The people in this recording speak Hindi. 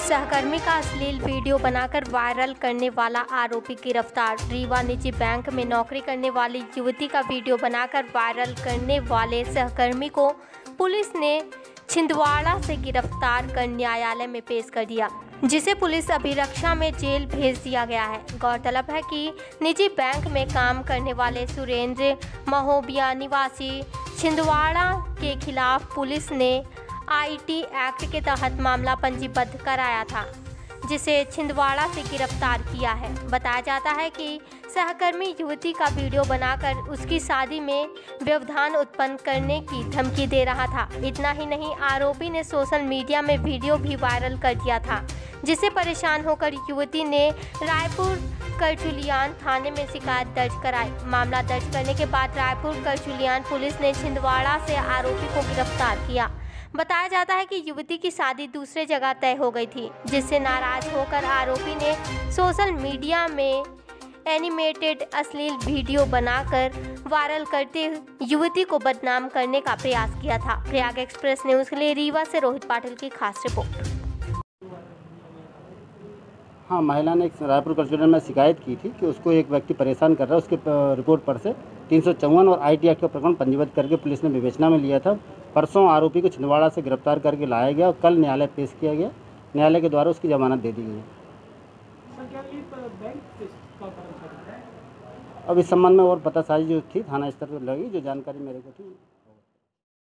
सहकर्मी का अश्लील वीडियो बनाकर वायरल करने वाला आरोपी गिरफ्तार। रीवा निजी बैंक में नौकरी करने वाली युवती का वीडियो बनाकर वायरल करने वाले सहकर्मी को पुलिस ने छिंदवाड़ा से गिरफ्तार कर न्यायालय में पेश कर दिया, जिसे पुलिस अभिरक्षा में जेल भेज दिया गया है। गौरतलब है कि निजी बैंक में काम करने वाले सुरेंद्र महोबिया निवासी छिंदवाड़ा के खिलाफ पुलिस ने आईटी एक्ट के तहत मामला पंजीबद्ध कराया था, जिसे छिंदवाड़ा से गिरफ्तार किया है। बताया जाता है कि सहकर्मी युवती का वीडियो बनाकर उसकी शादी में व्यवधान उत्पन्न करने की धमकी दे रहा था। इतना ही नहीं, आरोपी ने सोशल मीडिया में वीडियो भी वायरल कर दिया था, जिससे परेशान होकर युवती ने रायपुर करचुलियान थाने में शिकायत दर्ज कराई। मामला दर्ज करने के बाद रायपुर करचुलियान पुलिस ने छिंदवाड़ा से आरोपी को गिरफ्तार किया। बताया जाता है कि युवती की शादी दूसरे जगह तय हो गई थी, जिससे नाराज होकर आरोपी ने सोशल मीडिया में एनिमेटेड अश्लील वीडियो बनाकर वायरल करते युवती को बदनाम करने का प्रयास किया था। प्रयाग एक्सप्रेस न्यूज़ के लिए रीवा से रोहित पाटिल की खास रिपोर्ट। हाँ, महिला ने रायपुर करचुलियान में शिकायत की थी कि उसको एक व्यक्ति परेशान कर रहा है। उसके रिपोर्ट पर से 354 और आईटी एक्ट का प्रकरण पंजीबद्ध करके पुलिस ने विवेचना में लिया था। परसों आरोपी को छिंदवाड़ा से गिरफ्तार करके लाया गया और कल न्यायालय पेश किया गया। न्यायालय के द्वारा उसकी जमानत दे दी गई है। अब इस संबंध में और पतासाजी जो थी थाना स्तर पर लगी, जो जानकारी मेरे को थी।